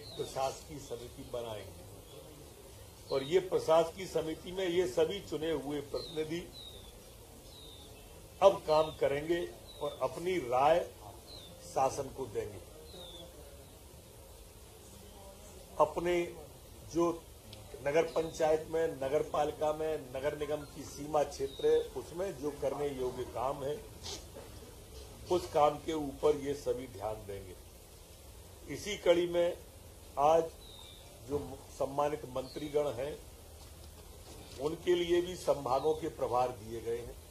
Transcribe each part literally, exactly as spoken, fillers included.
प्रशासकीय समिति बनाएंगे और ये प्रशासकीय समिति में ये सभी चुने हुए प्रतिनिधि अब काम करेंगे और अपनी राय शासन को देंगे। अपने जो नगर पंचायत में, नगर पालिका में, नगर निगम की सीमा क्षेत्र है उसमें जो करने योग्य काम है उस काम के ऊपर ये सभी ध्यान देंगे। इसी कड़ी में आज जो सम्मानित मंत्रीगण हैं उनके लिए भी संभागों के प्रभार दिए गए हैं।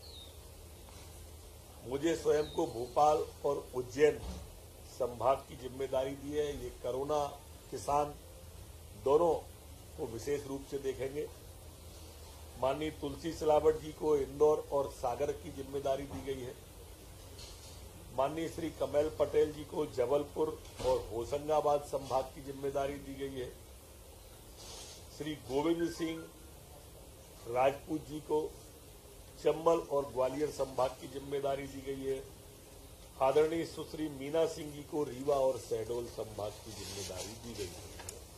मुझे स्वयं को भोपाल और उज्जैन संभाग की जिम्मेदारी दी है। ये कोरोना किसान दोनों को विशेष रूप से देखेंगे। माननीय तुलसी सिलावट जी को इंदौर और सागर की जिम्मेदारी दी गई है। माननीय श्री कमल पटेल जी को जबलपुर और होशंगाबाद संभाग की जिम्मेदारी दी गई है। श्री गोविंद सिंह राजपूत जी को चंबल और ग्वालियर संभाग की जिम्मेदारी दी गई है। आदरणीय सुश्री मीना सिंह जी को रीवा और शहडोल संभाग की जिम्मेदारी दी गई है।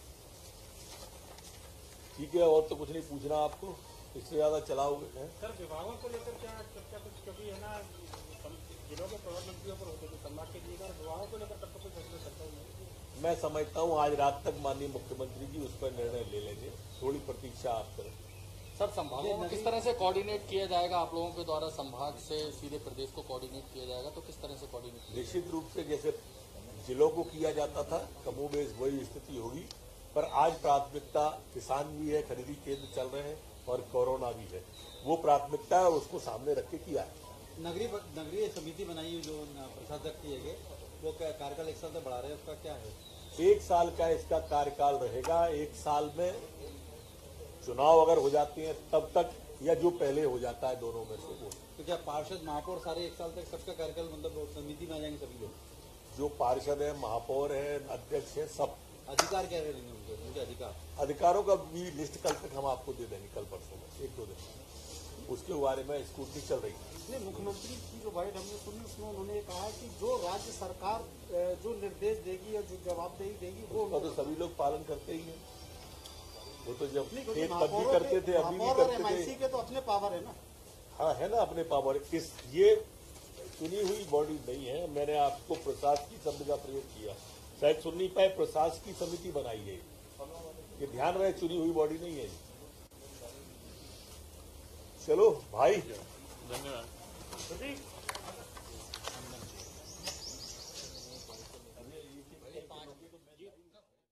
ठीक है, और तो कुछ नहीं पूछना आपको, इससे ज्यादा चलाओगे। सर विभागों को लेकर क्या चर्चा कुछ कभी है ना, जिलों के प्रभार मंत्रियों पर होते थे संभाग के लिए, विभागों को लेकर तब तक कुछ फैसला करता हूँ। मैं समझता हूँ आज रात तक माननीय मुख्यमंत्री जी उस पर निर्णय ले लेंगे। थोड़ी प्रतीक्षा आप करें। सर संभागों में किस तरह से कोऑर्डिनेट किया जाएगा? आप लोगों के द्वारा संभाग से सीधे प्रदेश को कोऑर्डिनेट किया जाएगा, तो किस तरह से कोऑर्डिनेट? निश्चित रूप से जैसे जिलों को किया जाता था कमोबेश वही स्थिति होगी, पर आज प्राथमिकता किसान भी है, खरीदी केंद्र चल रहे हैं और कोरोना भी है। वो प्राथमिकता है, उसको सामने रख के किया है। नगरीय नगरीय समिति बनाई है जो प्रशासक किए गए, वो क्या कार्यकाल एक साल से बढ़ा रहे हैं, उसका क्या है? एक साल का इसका कार्यकाल रहेगा। एक साल में चुनाव अगर हो जाते हैं तब तक, या जो पहले हो जाता है, दोनों में से वो। तो क्या पार्षद महापौर सारे एक साल तक सबका कार्यकाल मतलब समिति में आ जाएंगे सभी लोग? जो पार्षद है, महापौर है, अध्यक्ष है, सब। अधिकार क्या रहेंगे उनके उनके अधिकार? अधिकारों का भी लिस्ट कल तक हम आपको दे देंगे, कल परसों में, एक दो दिन उसके बारे में स्कूटी चल रही है। मुख्यमंत्री की जो बाइट हमने सुनी उसमें उन्होंने ये कहा कि जो राज्य सरकार जो निर्देश देगी या जो जवाबदेही देगी वो तो सभी लोग पालन करते ही हैं। वो तो जब खेत भी करते थे, अभी भी करते थे। के तो अपने पावर है ना। हाँ है ना, अपने पावर। इस ये चुनी हुई बॉडी नहीं है। मैंने आपको प्रशासकीय शब्द का प्रयोग किया, शायद सुन नहीं पाए। प्रशासकीय समिति बनाई है, ये ध्यान रहे, चुनी हुई बॉडी नहीं है। चलो भाई, धन्यवाद।